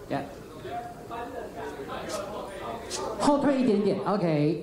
Yeah. 后退一点点 ，OK。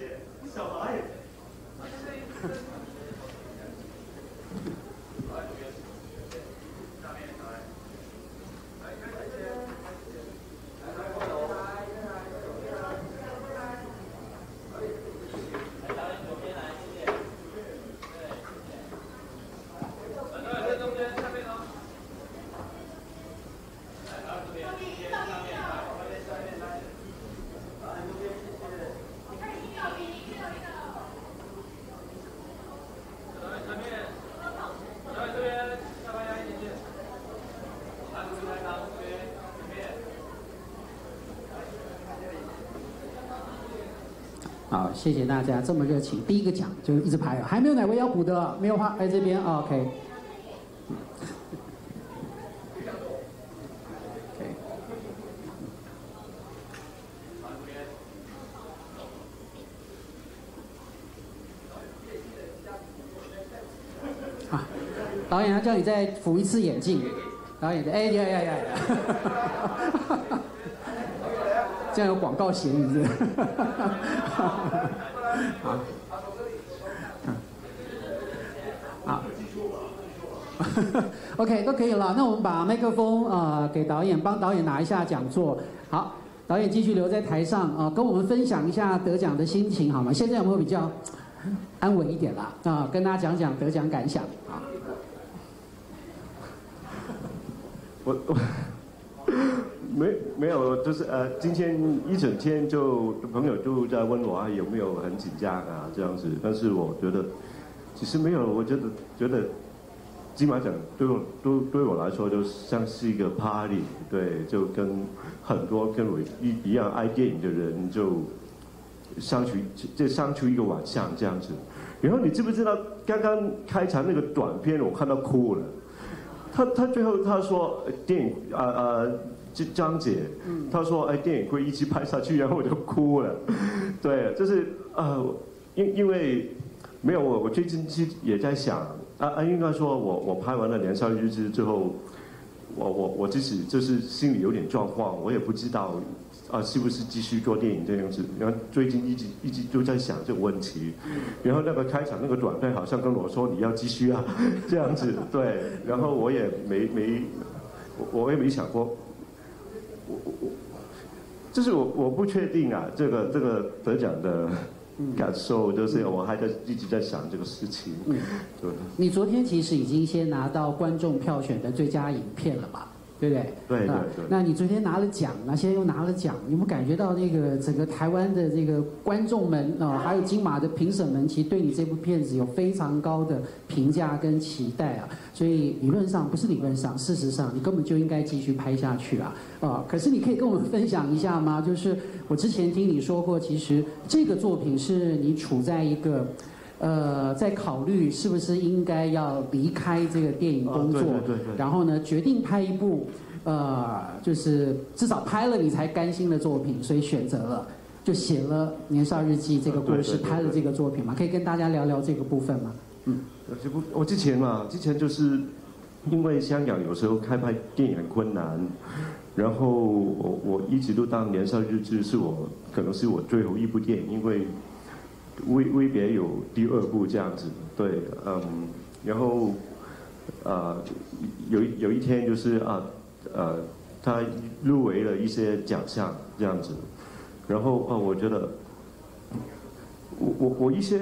好，谢谢大家这么热情。第一个奖就一直排，还没有哪位要补的？没有话，来这边 ，OK。啊，导演要叫你再扶一次眼镜。导演的，哎呀，这样有广告嫌疑是不是？好，好，OK 都可以了。那我们把麦克风给导演，帮导演拿一下讲座。好，导演继续留在台上跟我们分享一下得奖的心情好吗？现在有没有比较安稳一点啦？跟大家讲讲得奖感想啊。 我没有，就是今天一整天就朋友就在问我有没有很紧张啊这样子，但是我觉得其实没有，我觉得金马奖对我来说就像是一个 party， 对，就跟很多跟我一样爱电影的人就相处一个晚上这样子。然后你知不知道刚刚开场那个短片我看到哭了。他最后他说电影张姐，他说电影会一直拍下去，然后我就哭了。对，就是因为没有我最近也在想应该说我拍完了《年少日志》之后，我自己就是心里有点状况，我也不知道是不是继续做电影这样子。然后最近一直都在想这个问题。然后那个开场那个短片好像跟我说你要继续啊这样子，对。然后我也没想过，就是我不确定这个得奖的感受，就是我还一直在想这个事情。对。 你昨天其实已经先拿到观众票选的最佳影片了嘛？对不对？ 对。 那你昨天拿了奖，那现在又拿了奖，有没有感觉到那个整个台湾的这个观众们还有金马的评审们，其实对你这部片子有非常高的评价跟期待啊？所以理论上不是理论上，事实上你根本就应该继续拍下去可是你可以跟我们分享一下吗？就是我之前听你说过，其实这个作品是你处在一个。在考虑是不是应该要离开这个电影工作， 对， 然后呢，决定拍一部就是至少拍了你才甘心的作品，所以选择了就写了《年少日记》这个故事，拍了这个作品嘛，可以跟大家聊聊这个部分吗？ 我之前就是因为香港有时候开拍电影很困难，然后我一直都当《年少日志》可能是我最后一部电影，因为。未别有第二部这样子，对，然后有一天就是他入围了一些奖项这样子，然后我觉得我一些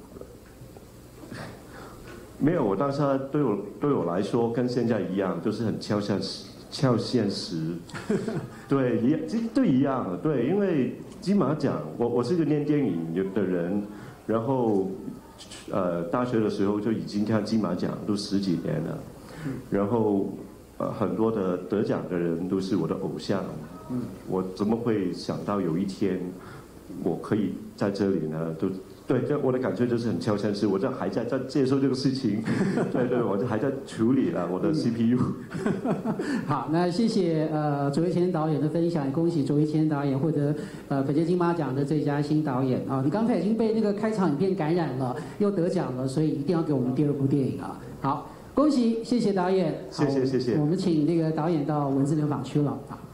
没有，我当时对我来说跟现在一样，就是很超现实，对，一样，对，因为。金马奖，我是个念电影的人，然后大学的时候就已经看金马奖都10几年了，然后很多的得奖的人都是我的偶像，我怎么会想到有一天我可以在这里呢？对，我的感觉就是很超现实，我还在接受这个事情，对，我就还在处理了我的 CPU。 好，那谢谢卓一谦导演的分享，也恭喜卓一谦导演获得本届金马奖的最佳新导演你刚才已经被那个开场影片感染了，又得奖了，所以一定要给我们第2部电影好，恭喜，谢谢导演， 谢谢。 我们请那个导演到文字联访区了